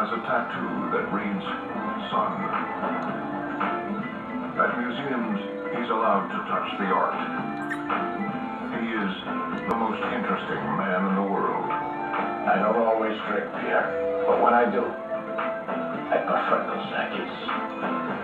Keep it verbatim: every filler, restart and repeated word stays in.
has a tattoo that reads, Son. At museums, he's allowed to touch the art. He is the most interesting man in the world. I don't always drink beer, but when I do, I prefer those Zackies.